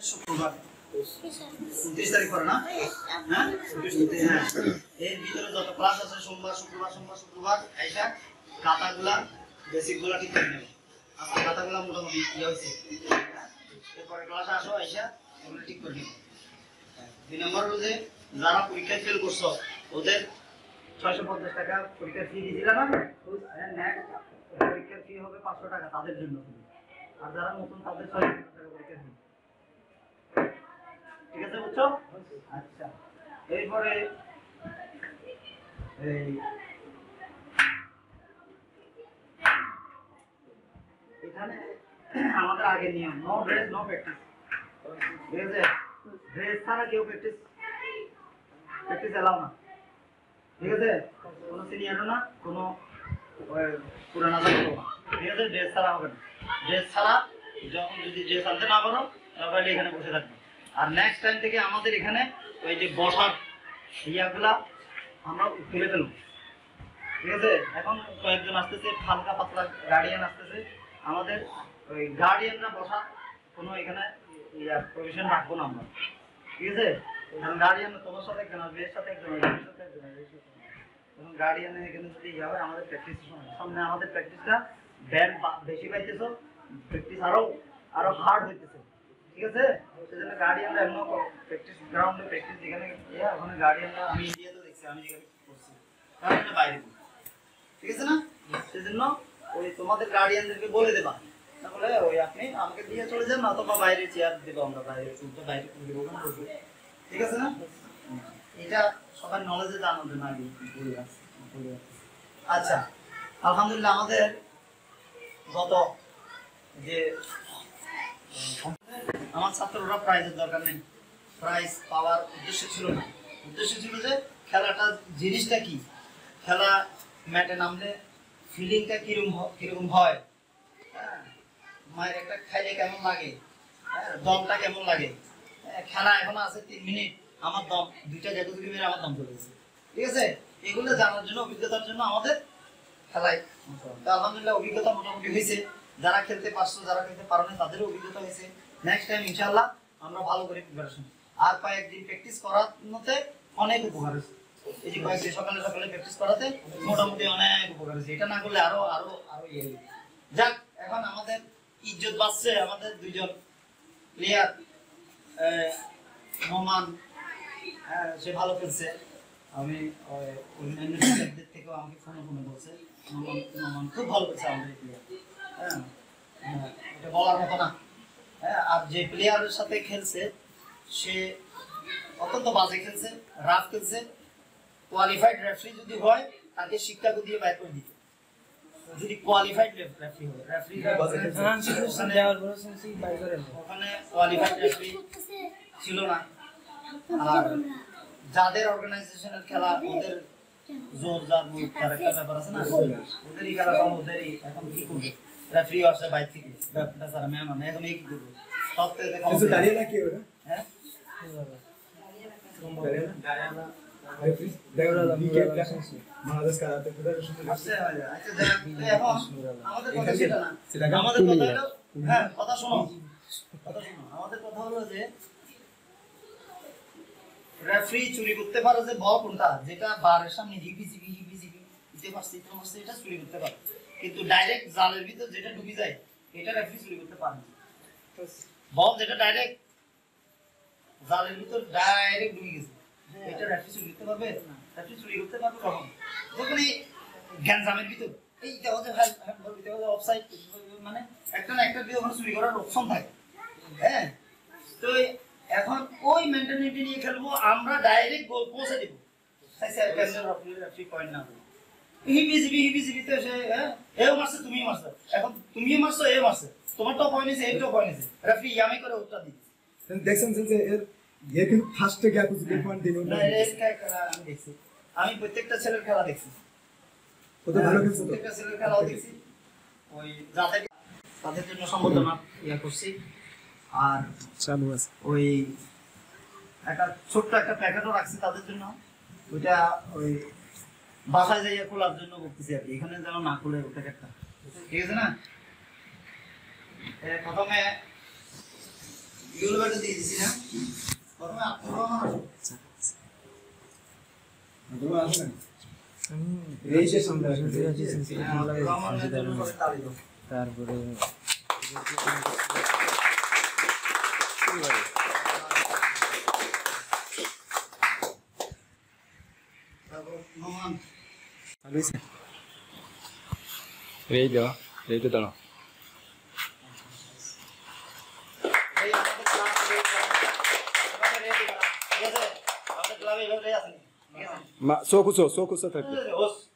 শুক্রবার 29 তারিখ করে না? হ্যাঁ, এর ভিতরে যত ক্লাস আছে সোমবার শুক্রবার আইসা খাতাগুলা বেসিকগুলা ঠিক করে নেবে। আজকে খাতাগুলা মোটামুটি হয়েছে, এরপরে ক্লাসে আসো আইসা এগুলো ঠিক করে নেবে। 2 নম্বর হলো যে যারা পরীক্ষায় ফেল করছো ওদের 650 টাকা পরীক্ষার ফি দিয়েছিল না, নেক্সট পরীক্ষার ফি হবে 500 টাকা তাদের জন্য, আর যারা নতুন তাদের 650 টাকা পরীক্ষার ফি। ঠিক আছে, বুঝছো? আচ্ছা, এরপরে এখানে আমাদের আগের নিয়ম, নো ড্রেস নো প্র্যাকটিস। ঠিক আছে, ড্রেস ছাড়া কেউ প্র্যাকটিস এলাও না। ঠিক আছে, কোনো সিনিয়রও না, কোনো পুরানা জানো না। ঠিক আছে, ড্রেস ছাড়া হবে না। ড্রেস ছাড়া যখন যদি ড্রেস আনতে না পারো তাহলে এখানে বসে থাকবে। আর নেক্সট টাইম থেকে আমাদের এখানে ওই যে বসার ইয়াগুলা আমরা তুলে ফেলবো। ঠিক আছে, এখন কয়েকজন আসতেছে, হালকা পাতলা গার্ডিয়ান আসতেছে, আমাদের ওই গার্ডিয়ানরা বসা কোনো এখানে প্রভিশন রাখবো না আমরা। ঠিক আছে, গার্ডিয়ান তোমার সাথে একজন আসবে, এর সাথে একজন আসবে, এর সাথে একজন আসবে, এবং গার্ডিয়ানের এখানে যদি ইয়ে হয় আমাদের প্র্যাকটিস সামনে, আমাদের প্র্যাকটিসটা ব্যান্ড বেশি পাইতেছো, প্র্যাকটিস আরো হার্ড হইতেছে। ঠিক আছে, সেজন্য গার্ডিয়ানরা এমন প্র্যাকটিস গ্রাউন্ডে প্র্যাকটিস যেখানে ওখানে গার্ডিয়ানরা আমি ইন্ডিয়াতে দেখছি, আমি যেখানে করছি গার্ডিয়ানরা বাইরে। ঠিক আছে না, সেজন্য ওই তোমাদের গার্ডিয়ানদেরকে বলে দেবা, তাহলে ওই আপনি আমাকে দিয়ে চলে যান, অথবা বাইরে চেয়ার দেবো আমরা, বাইরে শুনতে বাইরে দেবো। ঠিক আছে না, এটা সবার নলেজে জানার জন্য আগে বলে রাখছি। আচ্ছা, আলহামদুলিল্লাহ আমাদের গত যে আমার ছাত্ররা প্রাইজের দরকার নেই, প্রাইজ পাওয়ার উদ্দেশ্য ছিল না। উদ্দেশ্য ছিল যে খেলাটা জিনিসটা কি, খেলা ম্যাটে নামলে ফিলিংটা কিরকম হয়, মায়ের একটা খাইলে কেমন লাগে, দমটা কেমন লাগে, খেলা এখন আছে 3 মিনিট, আমার দম 2টা জায়গায় মেরে আমার দম চলে গেছে। ঠিক আছে, এগুলো জানার জন্য, অভিজ্ঞতার জন্য আমাদের খেলায় আলহামদুলিল্লাহ অভিজ্ঞতা মোটামুটি হয়েছে। যারা খেলতে পারছো, যারা খেলতে পারো না তাদেরও অভিজ্ঞতা হয়েছে। নেক্সট টাইম ইনশাআল্লাহ আমরা ভালো করে প্রিপারেশন, আর কয়েকদিন প্র্যাকটিস করাতে অনেক উপকার হয়েছে। এই যে কয়েকদিন সকালে প্র্যাকটিস করাতে মোটামুটি অনেক উপকার হয়েছে। এটা না করলে আরো আরো আরো ইয়ে। যাক, এখন আমাদের ইজ্জত বাঁচছে, আমাদের 2জন প্লেয়ার, নোমান সে ভালো খেলছে, আমি অন্যান্য প্লেয়ারদের থেকেও আমাকে ফোনে বলছে নোমান খুব ভালো খেলছে আমাদের প্লেয়ার। এটা বলার মতো না। আর যে প্লেয়ারের সাথে খেলছে সে অত্যন্ত বাজে খেলছে, রাফ খেলছে। কোয়ালিফাইড রেফারি যদি হয় তাকে শিক্ষা দিয়ে বাইর করে দিত, যদি কোয়ালিফাইড রেফারি হয়। ওখানে কোয়ালিফাইড রেফারি ছিল না। আর যাদের অর্গানাইজেশনের খেলা, ওদের জোর জার মুখ তার একটা ব্যাপার আছে না, ওদেরই খেলা, ওদেরই এখন কি করবে, রেফারি আসছে বাইরে থেকে, ব্যাপারটা স্যার মেহমান এখন এই কি করবে, সব থেকে কম দাঁড়িয়ে না কি ওরা। হ্যাঁ, কথা শোনো, আমাদের কথা হলো যে রেফারি চুরি করতে পারে যে বল কোনটা, যেটা বারের সামনে হিপিজিপি দিতে পারছে, এটা চুরি করতে পারে, কিন্তু ডাইরেক্ট জালের ভিতর যেটা ঢুকে যায় এটা রেফারি চুরি করতে পারে না। বল যেটা ডাইরেক্ট জালের ভিতর ডাইরেক্ট ঢুকে গেছে, এটা রেফারি চুরি করতে পারবে না। রেফারি চুরি করতে পারবে কখন, যখন এই গ্যাঞ্জামের ভিতর এইটা হচ্ছে অফসাইড, মানে একটা না একটা দিয়ে ওখানে চুরি করার অপশন থাকে। হ্যাঁ, তো এখন ওই মেন্টালিটি নিয়ে খেলবো, আমরা ডাইরেক্ট গোল পৌঁছে দিব। হিবিজিবি তো সে এও মারছে তুমিও মারছো, এখন তুমিও মারছো এও মারছে, তোমারটাও পয়েন্ট নিছে এইটাও পয়েন্ট নিছে, রেফারি ইয়ামি করে উত্তর দিচ্ছে। দেখছেন যে এর ये কিন্তু ফার্স্টে গিয়ে কিছু পয়েন্ট দিল না। আমি দেখছি, আমি প্রত্যেকটা ছেলের খেলা দেখছি, ওদের ভালো খেলছে, প্রত্যেকটা ছেলের খেলাও দেখছি। ওই যাদের তাদের জন্য সম্বোধনা ইয়া করছি। আর চালু আছে ওই একটা ছোট্ট একটা প্যাকেটও রাখছি তাদের জন্য, ওইটা ওই বাসায় যাইয়া খোলার জন্য বলতেছি আর কি, এখানে যেন না খুলে ওই প্যাকেটটা। ঠিক আছে না, প্রথমে এগুলো একটা দিয়ে দিছি না প্রথমে আত্মরহমান তোমার আছে না আমি রেজিস্ট্রেশন রহমানের জন্য পরে তালি দাও তারপরে তারপর রহমান রেই দাঁড়াও এই আমাদের ক্লাস এভাবে রেডি করা ঠিক আছে আমাদের ক্লাবে এভাবে আছেন ঠিক আছে সোকুসো থাকবে ওস